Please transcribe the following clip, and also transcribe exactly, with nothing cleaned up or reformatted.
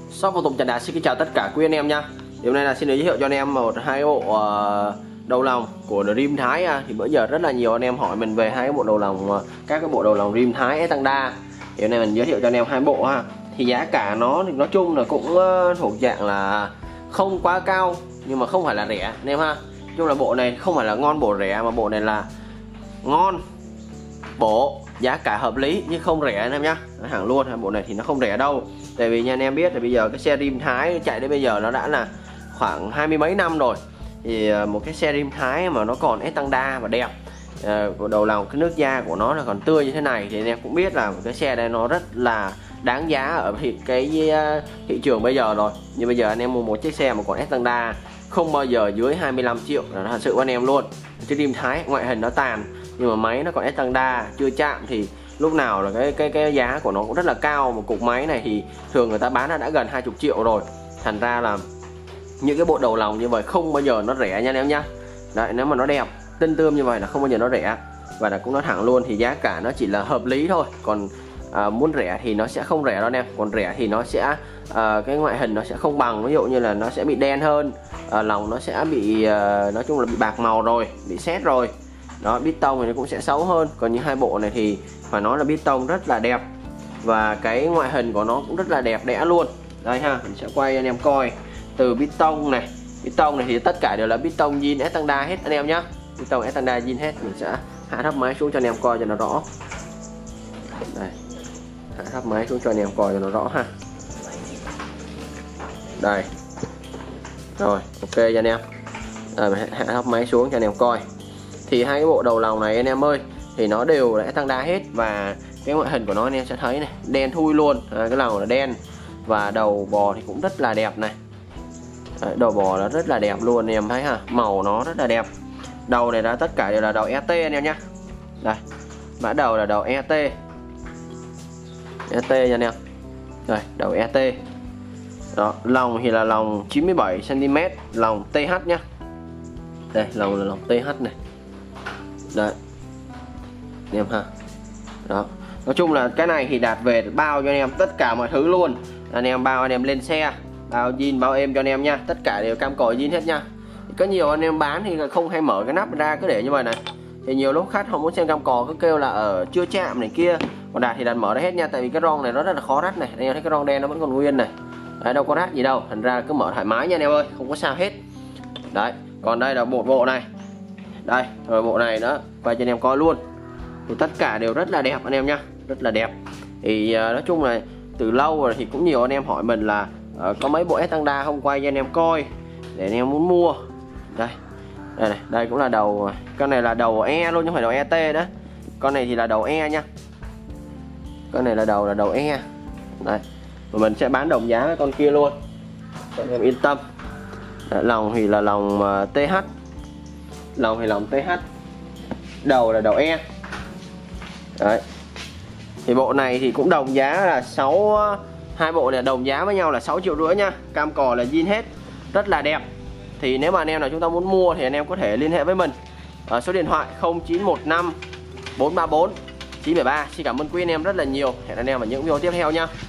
Shop phụ tùng Trần Đạt xin kính chào tất cả quý anh em nha. Hôm nay là xin giới thiệu cho anh em một hai bộ uh, đầu lòng của Dream Thái. À. Thì bữa giờ rất là nhiều anh em hỏi mình về hai cái bộ đầu lòng, uh, các cái bộ đầu lòng Dream Thái tăng đa. Thì hôm nay mình giới thiệu cho anh em hai bộ ha. Thì giá cả nó thì nói chung là cũng uh, thuộc dạng là không quá cao nhưng mà không phải là rẻ anh em ha. Nói chung là bộ này không phải là ngon bổ rẻ, mà bộ này là ngon bổ, giá cả hợp lý nhưng không rẻ anh em nhá. Nói thẳng luôn, bộ này thì nó không rẻ đâu. Tại vì nha anh em biết là bây giờ cái xe Dream Thái chạy đến bây giờ nó đã là khoảng hai mươi mấy năm rồi. Thì một cái xe Dream Thái mà nó còn S tăng đa và đẹp, của đầu lòng cái nước da của nó là còn tươi như thế này, thì anh em cũng biết là cái xe này nó rất là đáng giá ở thị, cái thị trường bây giờ rồi. Nhưng bây giờ anh em mua một chiếc xe mà còn S tăng đa không bao giờ dưới hai mươi lăm triệu là thật sự của anh em luôn. Chiếc Dream Thái ngoại hình nó tàn nhưng mà máy nó còn S tăng đa chưa chạm thì lúc nào là cái cái cái giá của nó cũng rất là cao. Một cục máy này thì thường người ta bán là đã gần hai mươi triệu rồi. Thành ra là những cái bộ đầu lòng như vậy không bao giờ nó rẻ nha anh em nhá. Đấy, nếu mà nó đẹp tinh tươm như vậy là không bao giờ nó rẻ. Và là cũng nói thẳng luôn thì giá cả nó chỉ là hợp lý thôi. Còn à, muốn rẻ thì nó sẽ không rẻ đâu anh em. Còn rẻ thì nó sẽ à, cái ngoại hình nó sẽ không bằng. Ví dụ như là nó sẽ bị đen hơn, à, lòng nó sẽ bị à, nói chung là bị bạc màu rồi, bị sét rồi. Đó, bít tông thì nó cũng sẽ xấu hơn. Còn những hai bộ này thì phải nói là bít tông rất là đẹp và cái ngoại hình của nó cũng rất là đẹp đẽ luôn. Đây ha, mình sẽ quay anh em coi từ bít tông này. Bít tông này thì tất cả đều là bít tông zin S tăng đa hết anh em nhá. Bít tông S tăng đa zin hết. Mình sẽ hạ thấp máy xuống cho anh em coi cho nó rõ. Đây, hạ thấp máy xuống cho anh em coi cho nó rõ ha. Đây, rồi ok cho anh em. Rồi, mình hạ thấp máy xuống cho anh em coi. Thì hai cái bộ đầu lòng này anh em ơi thì nó đều là S tăng đa hết. Và cái ngoại hình của nó anh em sẽ thấy này, đen thui luôn. À, cái lòng là đen và đầu bò thì cũng rất là đẹp này. Đấy, đầu bò là rất là đẹp luôn anh em thấy ha, màu nó rất là đẹp. Đầu này là tất cả đều là đầu E T anh em nhá. Đây, mã đầu là đầu E T, E T nha anh em. Đây, đầu E T. Đó, lòng thì là lòng chín mươi bảy xăng ti mét, lòng T H nhá. Đây, lòng là lòng T H này. Đấy, anh em ha. Đó, nói chung là cái này thì đạt về bao cho anh em tất cả mọi thứ luôn. Anh em bao anh em lên xe, bao zin bao êm cho anh em nha, tất cả đều cam còi zin hết nha. Có nhiều anh em bán thì không hay mở cái nắp ra, cứ để như vậy này. Thì nhiều lúc khách họ muốn xem cam cò cứ kêu là ở chưa chạm này kia. Còn Đạt thì Đạt mở ra hết nha, tại vì cái ron này nó rất là khó rách này. Anh em thấy cái ron đen nó vẫn còn nguyên này. Đấy, đâu có rách gì đâu, thành ra cứ mở thoải mái nha anh em ơi, không có sao hết. Đấy, còn đây là một bộ này. Đây, rồi bộ này nữa, quay cho anh em coi luôn. Thì tất cả đều rất là đẹp anh em nhá, rất là đẹp. Thì uh, nói chung là từ lâu rồi thì cũng nhiều anh em hỏi mình là uh, có mấy bộ S tăng đa không quay cho anh em coi để anh em muốn mua. Đây, đây này, đây cũng là đầu, con này là đầu E luôn chứ không phải đầu E T đó. Con này thì là đầu E nha. Con này là đầu là đầu E. Đây, và mình sẽ bán đồng giá với con kia luôn, cho anh em yên tâm. Đấy, lòng thì là lòng uh, T H, lòng thì lòng T H, đầu là đầu E. Đấy, thì bộ này thì cũng đồng giá là sáu, hai bộ này đồng giá với nhau là sáu triệu rưỡi nha, cam cò là zin hết, rất là đẹp. Thì nếu mà anh em nào chúng ta muốn mua thì anh em có thể liên hệ với mình ở số điện thoại không chín một năm bốn ba bốn chín bảy ba. Xin cảm ơn quý anh em rất là nhiều. Hẹn anh em ở những video tiếp theo nha.